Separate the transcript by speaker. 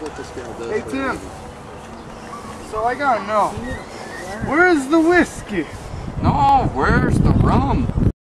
Speaker 1: what the scale does.
Speaker 2: Hey Tim, so I gotta know, where's the whiskey?
Speaker 3: No, where's the rum?